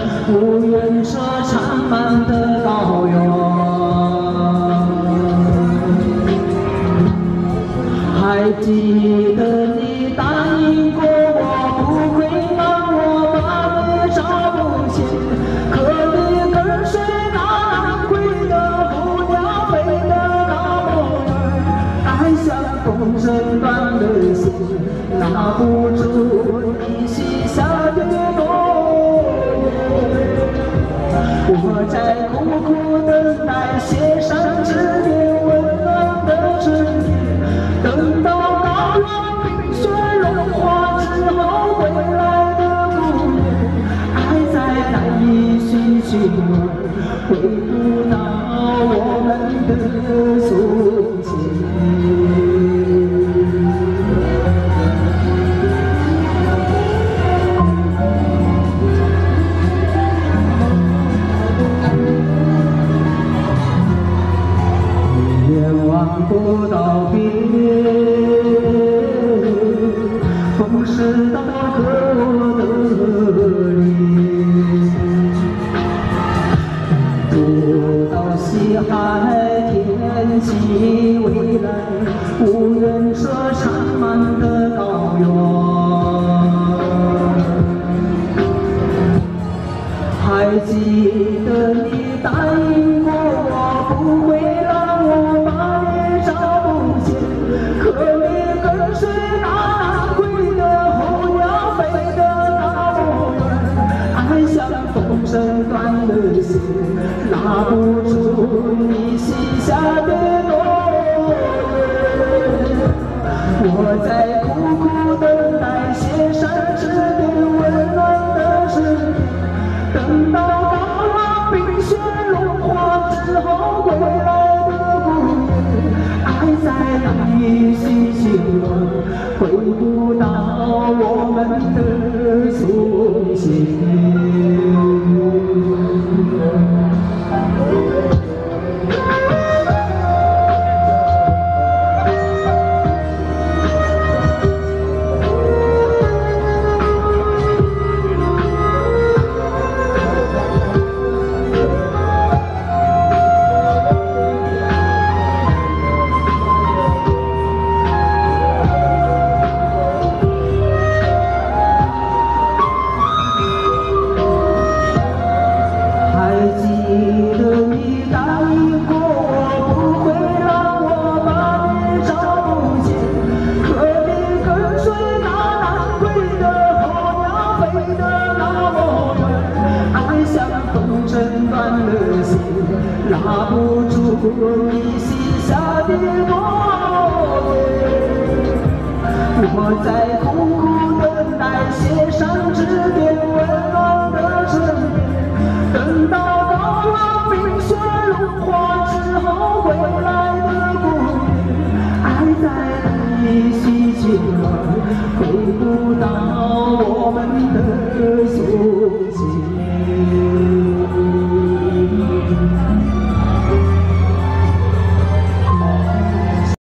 无缘车缠满的高原。还记得你答应过我，不会让我把你找不见。可你跟随那南归的候鸟飞得那么远，爱像风筝断了线，拉不住你许下的诺言。我在苦苦等待，写上指点温暖的春天，等到高原冰雪融化之后归来的不远，爱在难以续续回不到我们的从前。望不到边，风势到和我的脸，不到西海天际蔚蓝，无人车缠满的高原。还记得你答应过我，不会让我把你找不见。可你跟随那南归的候鸟飞得那么远，爱像风筝断了线，拉不住你许下的诺言。我在苦苦等待，写上指点温暖的春天，等到高原冰雪融化之后归来的不远，爱在难以续续回不到我们的从前。拉不住你许下的诺言，我在苦苦等待，写上指